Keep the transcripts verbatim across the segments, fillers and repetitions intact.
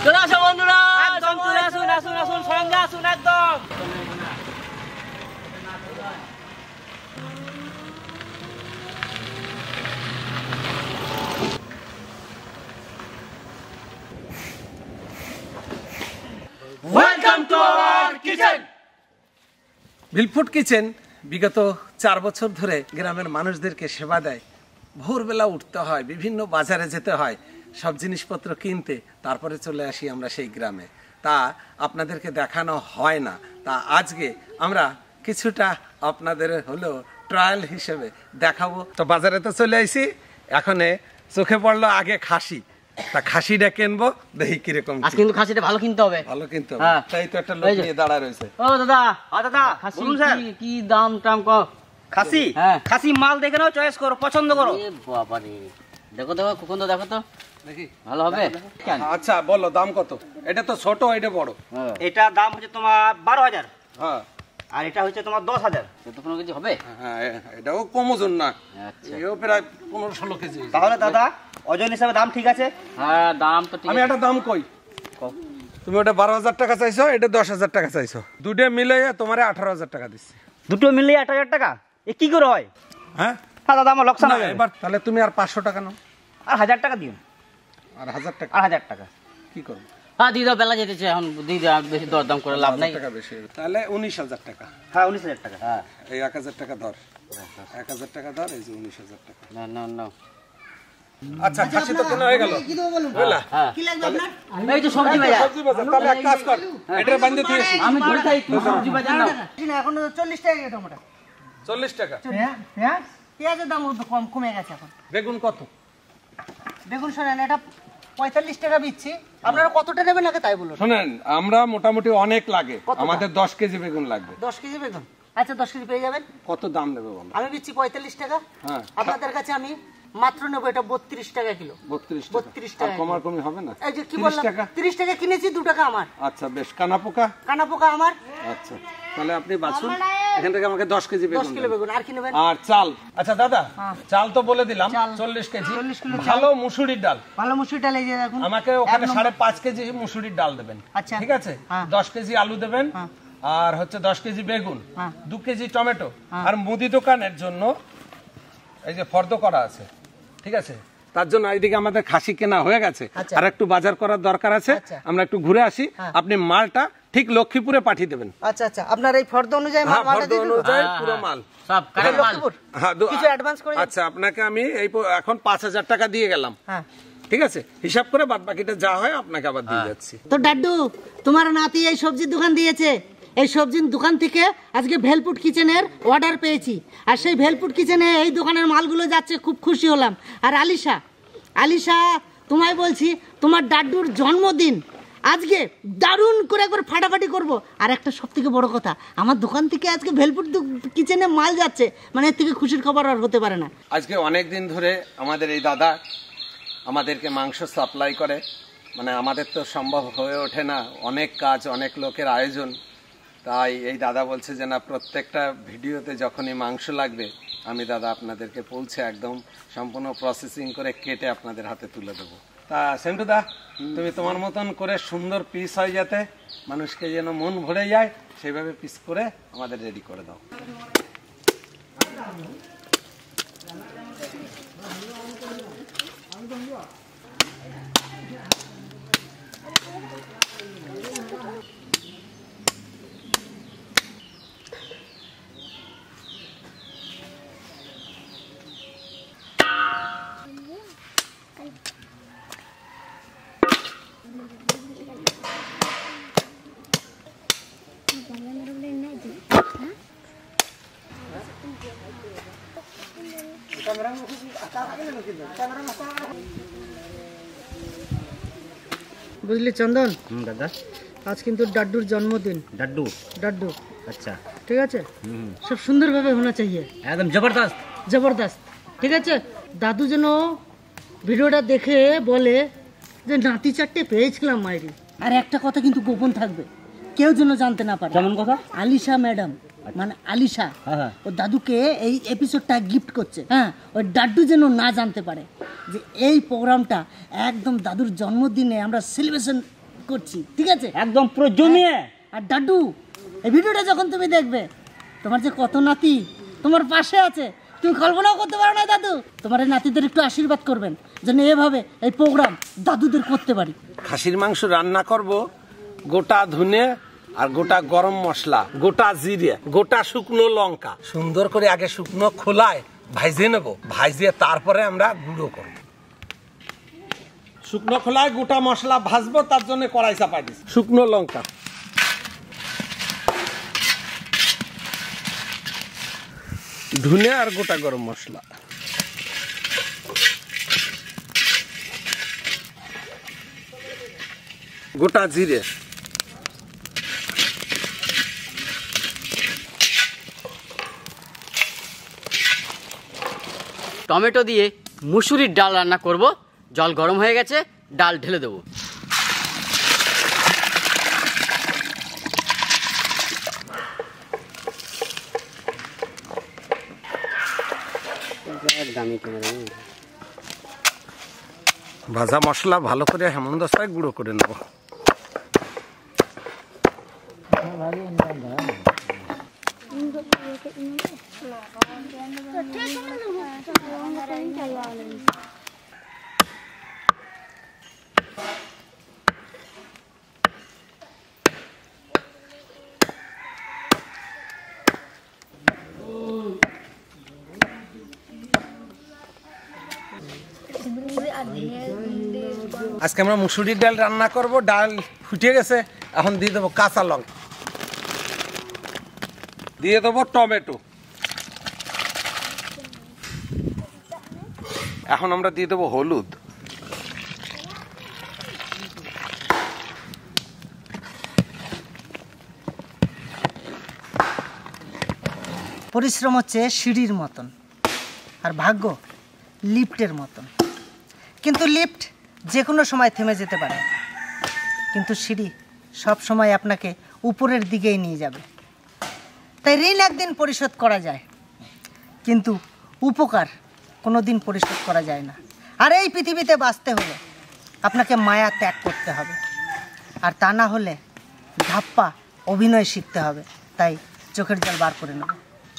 চলে আসো বন্ধুরা, একদম চলে আসুন, আসুন আসুন, সঙ্গে আসুন একদম। Welcome to our kitchen. Villfood kitchen বিগত চার বছর ধরে গ্রামের মানুষদেরকে সেবা দেয়। ভোরবেলা উঠতে হয়, বিভিন্ন বাজারে যেতে হয় সব জিনিসপত্র কিনতে, তারপরে চলে আসি আমরা সেই গ্রামে। তা আপনাদেরকে দেখানো হয় না, তা আজকে আমরা কিছুটা আপনাদের হলো ট্রায়াল হিসেবে দেখাবো। তো বাজারে তো চলে আসি, এখন চোখে পড়লো আগে খাসি, তা খাসিটা কিনবো, দেখি কিরকম। আজ কিন্তু খাসিটা ভালো কিনতে হবে, ভালো কিনতে হবে। তাই তো একটা লোক নিয়ে দাঁড়ায় রয়েছে। ও দাদা, আ দাদা, খাসি কি কি দাম টাম কো? খাসি, হ্যাঁ খাসি মাল দেখে নাও, চয়েস করো, পছন্দ করো। এ বাবা রে, দেখো দেখো কখন তো দেখো তো দেখি ভালো হবে। আচ্ছা বলো দাম কত? এটা তো ছোট, এটা বড়। এটা দাম হচ্ছে তোমার বারো হাজার। হ্যাঁ, আর এটা হচ্ছে তোমার দশ হাজার। তো কোনো কিছু হবে? হ্যাঁ, এটাও কম ওজন না। আচ্ছা, এও প্রায় পনেরো ষোলো কেজি। তাহলে দাদা ওজন হিসাবে দাম ঠিক আছে। হ্যাঁ দাম তো ঠিক। আমি একটা দাম কই, তুমি ওটা বারো হাজার টাকা চাইছো, এটা দশ হাজার টাকা চাইছো, দুটো মিলে তোমার আঠারো হাজার টাকা দিচ্ছি। দুটো মিলে আট হাজার টাকা? এ কি করে হয়? হ্যাঁ হ্যাঁ দাদা, আমার লোকসান হবে। এবার তাহলে তুমি আর পাঁচশো টাকা নাও, আর হাজার টাকা দিও। আর হাজার টাকা? আর হাজার টাকা কি করবো? হ্যাঁ দিয়ে দাও, বেলা যেতেছে এখন, দিয়ে দাও, বেশি দরদাম করে লাভ নাই। টাকা বেশি, তাহলে উনিশ হাজার টাকা। হ্যাঁ উনিশ হাজার টাকা। হ্যাঁ এই এক হাজার টাকা ধর, এক হাজার টাকা ধর, এই যে উনিশ হাজার টাকা। না না না। আচ্ছা খাসি তো কেনা হয়ে গেল। কি লাগবে আপনার? এই তো সবজি বাজার। সবজি বাজার, তাহলে এক কাজ কর, এটা বাঁধতে তুই আসি। আমি ধরে থাকি, সবজি বাজার নাও। না এখন চল্লিশ টাকা টমেটো। চল্লিশ টাকা? হ্যাঁ হ্যাঁ, পেঁয়াজের দাম কম কমে গেছে এখন। বেগুন কত? বেগুন শোনেন, এটা পঁয়তাল্লিশ টাকা দিচ্ছি, আপনারা কতটা নেবেন আগে তাই বলুন। শোনেন, আমরা মোটামুটি অনেক লাগে, আমাদের দশ কেজি বেগুন লাগবে। দশ কেজি বেগুন? আচ্ছা দশ কেজি পেয়ে যাবেন। কত দাম নেবে বলো? আমি দিচ্ছি পঁয়তাল্লিশ টাকা। হ্যাঁ, আপনাদের কাছে আমি মাত্র নেবো এটা বত্রিশ টাকা কিলো। বত্রিশ বত্রিশ টাকা। কমার কমি হবে না? এই যে কি বললাম, তিরিশ টাকা কিনেছি, দু টাকা আমার। আচ্ছা বেশ, কানা পোকা? কানা পোকা আমার। আচ্ছা তাহলে আপনি বাছুন, এখান থেকে আমাকে দশ কেজি বেগুন। দশ কিলো বেগুন। আর কি নেবেন? আর চাল? আচ্ছা দাদা, চাল তো বলে দিলাম চল্লিশ কেজি। ভালো মুসুরির ডাল? ভালো মুসুরির ডাল এই যে দেখুন, আমাকে ওখানে সাড়ে পাঁচ কেজি মুসুরির ডাল দেবেন। আচ্ছা ঠিক আছে, দশ কেজি আলু দেবেন, আর হচ্ছে দশ কেজি বেগুন, দু কেজি টমেটো। আর মুদি দোকানের জন্য এই যে ফর্দ করা আছে, ঠিক আছে, তার জন্য এইদিকে আমাদের খাসি কেনা হয়ে গেছে, আর একটু বাজার করার দরকার আছে, আমরা একটু ঘুরে আসি। আপনি মালটা ঠিক লক্ষ্মীপুরে পাঠিয়ে দেবেন। আচ্ছা আচ্ছা, আপনার এই ফর্দ অনুযায়ী মাল মালটা দিয়ে দেব। অনুযায়ী পুরো মাল সব কারেন্ট মাল। হ্যাঁ কিছু অ্যাডভান্স করে। আচ্ছা আপনাকে আমি এই এখন পাঁচ হাজার টাকা দিয়ে গেলাম। হ্যাঁ ঠিক আছে, হিসাব করে বাদ বাকিটা যা হয় আপনাকে আবার দিয়ে যাচ্ছি। তো ডাড্ডু, তোমার নাতি এই সবজির দোকান দিয়েছে, এই সবজির দোকান থেকে আজকে ভেলফুড কিচেনের অর্ডার পেয়েছি, আর সেই ভেলফুড কিচেনে এই দোকানের মালগুলো যাচ্ছে, খুব খুশি হলাম। আর আলিশা, আলিশা তোমায় বলছি, তোমার ডাড্ডুর জন্মদিন আজকে দারুণ করে একবার ফাটাফাটি করব। আর একটা সব থেকে বড় কথা, আমার দোকান থেকে আজকে ভেলফুড কিচেনে মাল যাচ্ছে, মানে এর থেকে খুশির খবর আর হতে পারে না। আজকে অনেক দিন ধরে আমাদের এই দাদা আমাদেরকে মাংস সাপ্লাই করে, মানে আমাদের তো সম্ভব হয়ে ওঠে না, অনেক কাজ, অনেক লোকের আয়োজন। তাই এই দাদা বলছে যে না, প্রত্যেকটা ভিডিওতে যখনই মাংস লাগবে আমি দাদা আপনাদেরকে পৌঁছে একদম সম্পূর্ণ প্রসেসিং করে কেটে আপনাদের হাতে তুলে দেবো। তা সেন্টু দা, তুমি তোমার মতন করে সুন্দর পিস হয়, যাতে মানুষকে যেন মন ভরে যায় সেইভাবে পিস করে আমাদের রেডি করে দাও। বুঝলি চন্দন, হুম দাদা, আজ কিন্তু ডাড্ডুর জন্মদিন। ডাড্ডু? ডাড্ডু, আচ্ছা ঠিক আছে, সব সুন্দরভাবে হোনা চাইয়ে, একদম জবরদস্ত জবরদস্ত। ঠিক আছে, দাদু যেন ভিডিওটা দেখে বলে যে নাতি চারটে পেয়েছিলাম মায়েরি। আর একটা কথা কিন্তু গোপন থাকবে, কেউ যেন জানতে না পারে। কেমন কথা? আলিশা ম্যাডাম, মানে আলিশা, ও দাদুকে এই এপিসোডটা গিফট করছে। হ্যাঁ, ওই ডাড্ডু যেন না জানতে পারে যে এই প্রোগ্রামটা একদম দাদুর জন্মদিনে আমরা সেলিব্রেশন করছি, ঠিক আছে? একদম পুরো জমিয়ে। আর দাদু, এই ভিডিওটা যখন তুমি দেখবে, তোমার যে কত নাতি তোমার পাশে আছে, তুমি কল্পনাও করতে পারো না দাদু। তোমার এই নাতিদের একটু আশীর্বাদ করবেন যেন এভাবে এই প্রোগ্রাম দাদুদের করতে পারি। খাসির মাংস রান্না করব, গোটা ধনে আর গোটা গরম মশলা, গোটা জিরে, গোটা শুকনো লঙ্কা সুন্দর করে আগে শুকনো খোলায় ভাইজে নেব, ভাইজে তারপরে আমরা গুঁড়ো করব। শুকনো খোলায় গোটা মশলা ভাজবো, তার জন্য কড়াই চাপাই দিচ্ছি। শুকনো লঙ্কা, ধনে আর গোটা গরম মশলা, গোটা জিরে, টমেটো দিয়ে মুসুরির ডাল রান্না করব। জল গরম হয়ে গেছে, ডাল ঢেলে দেবো। ভাজা মশলা ভালো করে হেমন্তস্তায় গুঁড়ো করে নেব। আজকে আমরা মুসুরির ডাল রান্না করব। ডাল ফুটে গেছে, এখন দিয়ে দেবো কাঁচা লঙ্কা, দিয়ে দেবো টমেটো, এখন আমরা দিয়ে দেবো হলুদ, পরিশ্রম হচ্ছে সিঁড়ির মতন, আর ভাগ্য লিফটের মতন। কিন্তু লিফট যে কোনো সময় থেমে যেতে পারে, কিন্তু সিঁড়ি সব সময় আপনাকে উপরের দিকেই নিয়ে যাবে। তাই ঋণ একদিন পরিশোধ করা যায়, কিন্তু উপকার কোনো দিন পরিশোধ করা যায় না। আর এই পৃথিবীতে বাঁচতে হলে আপনাকে মায়া ত্যাগ করতে হবে, আর তা না হলে ধাপ্পা অভিনয় শিখতে হবে। তাই চোখের জল বার করে নেব।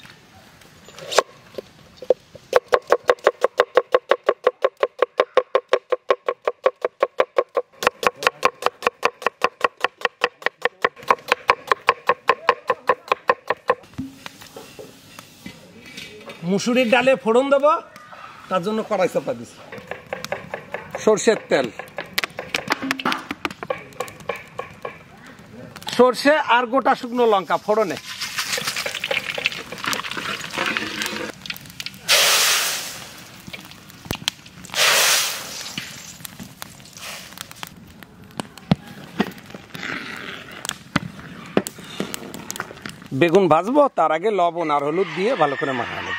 মুসুরির ডালে ফোড়ন দেবো, তার জন্য কড়াই চাপা দিচ্ছি। সরষের তেল, সরষে আর গোটা শুকনো লঙ্কা ফোড়নে, বেগুন ভাজবো, তার আগে লবণ আর হলুদ দিয়ে ভালো করে মাখানো।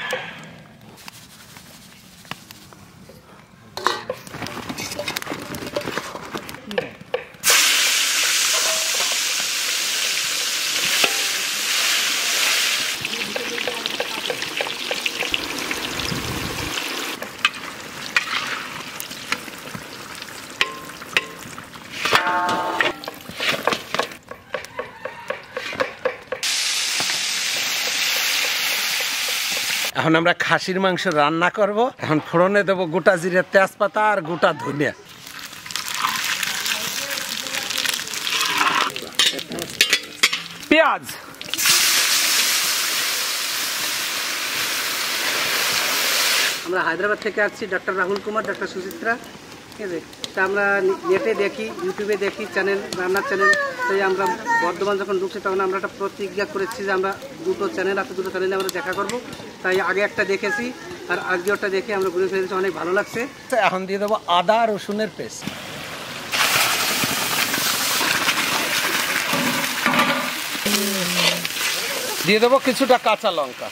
এখন আমরা খাসির মাংস রান্না করব। এখন ফোড়নে দেবো গোটা জিরে, তেজপাতা আর গোটা ধনিয়া, পেঁয়াজ, আমরা হায়দ্রাবাদ থেকে আসছি, ডক্টর রাহুল কুমার, ডক্টর সুচিত্রা, ঠিক আছে। তা আমরা নেটে দেখি, ইউটিউবে দেখি চ্যানেল, রান্নার চ্যানেল। তাই আমরা বর্ধমান যখন ঢুকছি তখন আমরা একটা প্রতিজ্ঞা করেছি যে আমরা দুটো চ্যানেল আছে, দুটো চ্যানেলে আমরা দেখা করব। তাই আগে একটা দেখেছি আর আজকে ওটা দেখে আমরা ঘুরে ফিরেছি, অনেক ভালো লাগছে। এখন দিয়ে দেবো আদা রসুনের পেস্ট, দিয়ে দেবো কিছুটা কাঁচা লঙ্কা,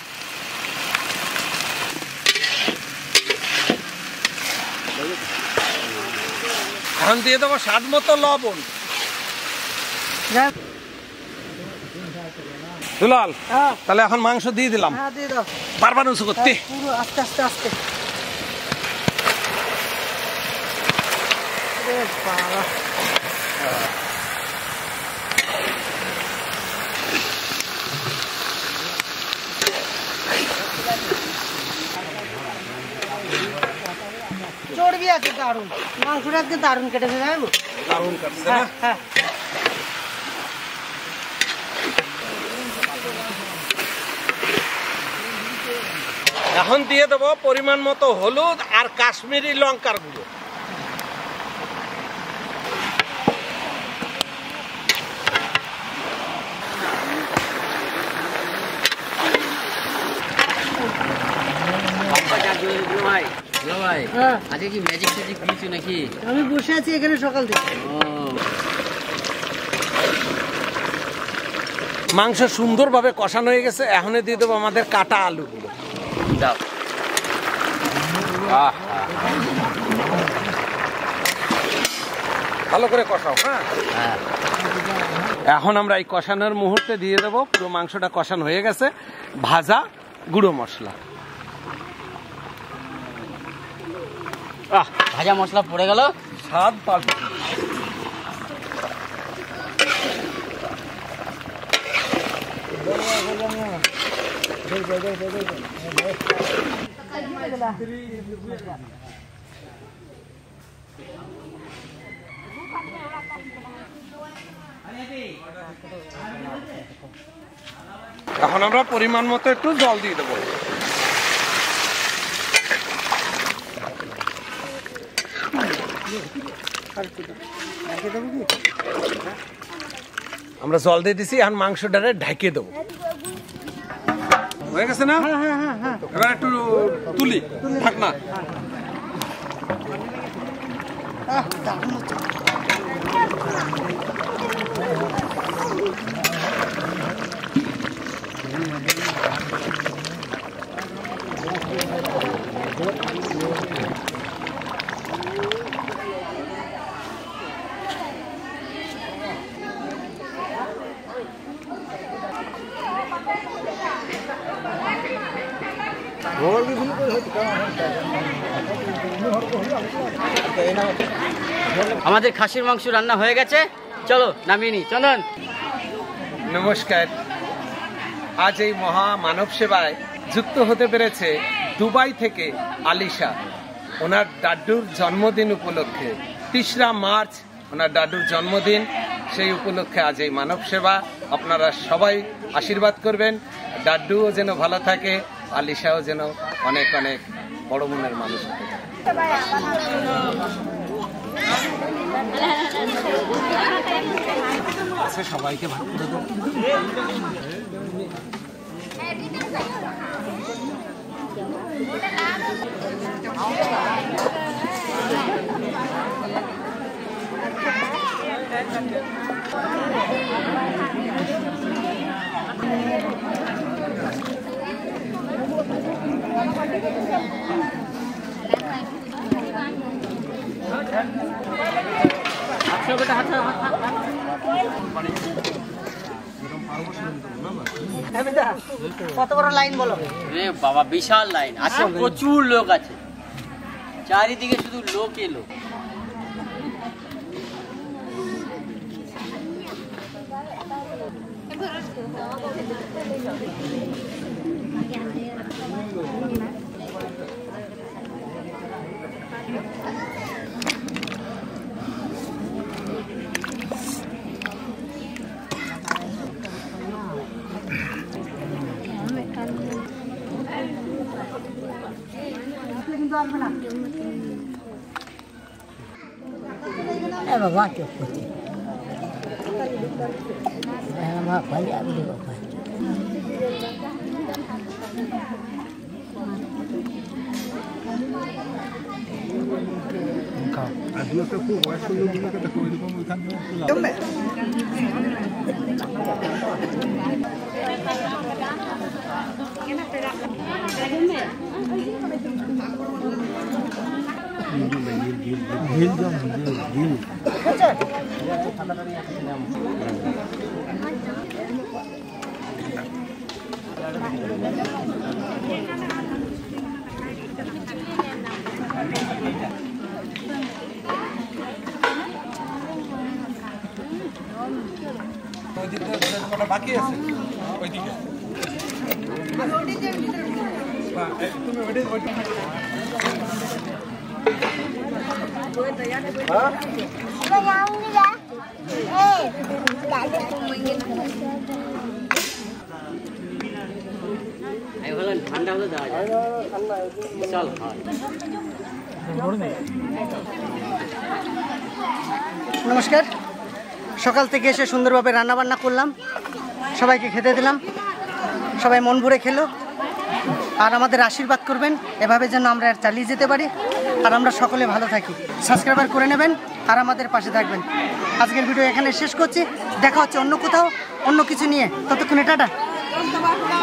এখন দিয়ে দেবো স্বাদ মতো লবণ। দুলাল, তাহলে এখন মাংস দিয়ে দিলাম। বারবার উঁচু করতে, আস্তে আস্তে আস্তে। চর্বি আছে দারুণ, মাংসটা আজকে দারুণ কেটেছে জানো? দারুণ কাটছে না? হ্যাঁ। এখন দিয়ে দেবো পরিমাণ মতো হলুদ আর কাশ্মীরি লঙ্কার গুঁড়ো। আজকে কি ম্যাজিক ট্যাজিক কিছু নাকি? আমি বসে আছি এখানে সকাল থেকে। মাংস সুন্দরভাবে কষানো হয়ে গেছে, এখন দিয়ে দেবো আমাদের কাটা আলুগুলো। দাও। ভালো করে কষাও। হ্যাঁ, হ্যাঁ। এখন আমরা এই কষানোর মুহূর্তে দিয়ে দেবো, পুরো মাংসটা কষানো হয়ে গেছে, ভাজা গুঁড়ো মশলা। আহ, ভাজা মশলা পড়ে গেল, স্বাদ পাল্টে। এখন আমরা পরিমাণ মতো একটু জল দিয়ে দেবো। আমরা জল দিয়ে দিছি, এখন মাংসটারে ঢেকে দেবো। হয়ে গেছে না? এবার একটু তুলি, থাক না। আমাদের খাসির মাংস রান্না হয়ে গেছে, চলো নামিয়ে নি। চন্দন, নমস্কার। আজ এই মহা মানব সেবায় যুক্ত হতে পেরেছে দুবাই থেকে আলিশা। ওনার দাড্ডুর জন্মদিন উপলক্ষে, তেসরা মার্চ ওনার দাড্ডুর জন্মদিন, সেই উপলক্ষে আজ এই মানব সেবা। আপনারা সবাই আশীর্বাদ করবেন, দাড্ডুও যেন ভালো থাকে, আলিশাও যেন অনেক অনেক বড় মনের মানুষ হতে পারে। সবাইকে ভাগ করে দেবো। কত বড় লাইন বলো? বাবা বিশাল লাইন আছে, প্রচুর লোক আছে, চারিদিকে শুধু লোকে লোক। বাবা চোখ করছে আমার ভাইয়া বিলি বাবা ওই দিকে যেটা বাকি আছে ওই দিকে তুমি ওইটা ওইটা ঠান্ডা হলে দেওয়া যায় চল নমস্কার। সকাল থেকে এসে সুন্দরভাবে রান্নাবান্না করলাম, সবাইকে খেতে দিলাম, সবাই মন ভরে খেলো। আর আমাদের আশীর্বাদ করবেন এভাবে যেন আমরা চালিয়ে যেতে পারি আর আমরা সকলে ভালো থাকি। সাবস্ক্রাইবার করে নেবেন আর আমাদের পাশে থাকবেন। আজকের ভিডিও এখানে শেষ করছি, দেখা হচ্ছে অন্য কোথাও অন্য কিছু নিয়ে। ততক্ষণে টাটা।